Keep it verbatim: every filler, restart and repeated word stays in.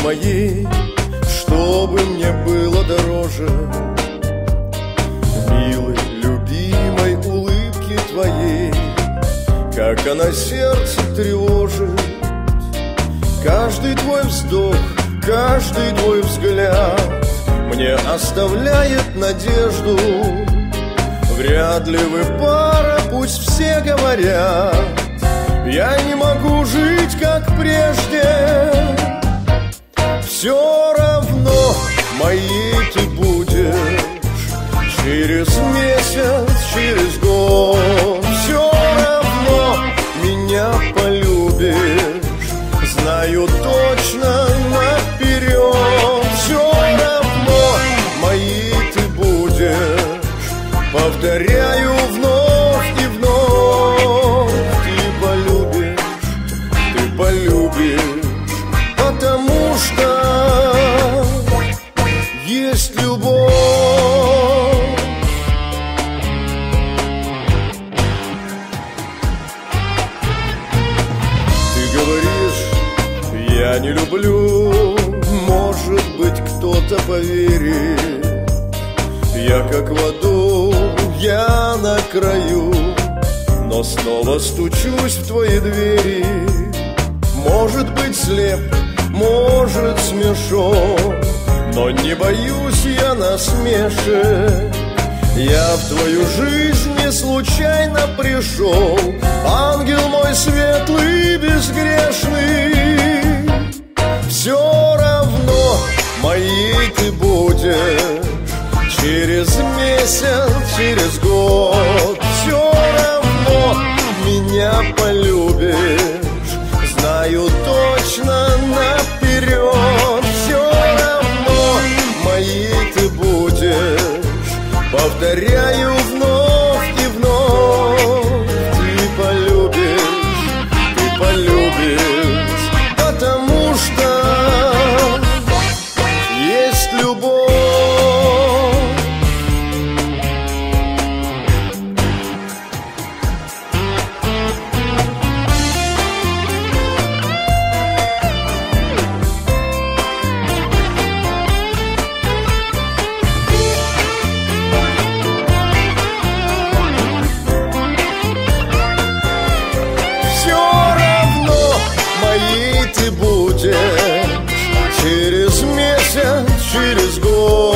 моей, чтобы мне было дороже милой, любимой улыбки твоей. Как она сердце тревожит, каждый твой вздох, каждый твой взгляд мне оставляет надежду. Вряд ли вы пара, пусть все говорят, я не могу жить, как прежде. Все равно моей ты будешь через месяц, через год. Все равно меня полюбишь, знаю точно наперед. Все равно моей ты будешь, повторяю вновь и вновь. Ты полюбишь, ты полюбишь, потому что есть любовь. Ты говоришь, я не люблю, может быть, кто-то поверит. Я как в аду, я на краю, но снова стучусь в твои двери. Может быть, слеп, может, смешон, но не боюсь я насмешек. Я в твою жизнь не случайно пришел, ангел мой светлый, безгрешный. Все равно моей ты будешь через месяц, через год. Все равно меня полюбишь, знаю точно наперед. Все равно моей ты будешь, повторяю вновь и вновь. Ты полюбишь, ты полюбишь, потому что есть любовь. Ты будешь через месяц, через год.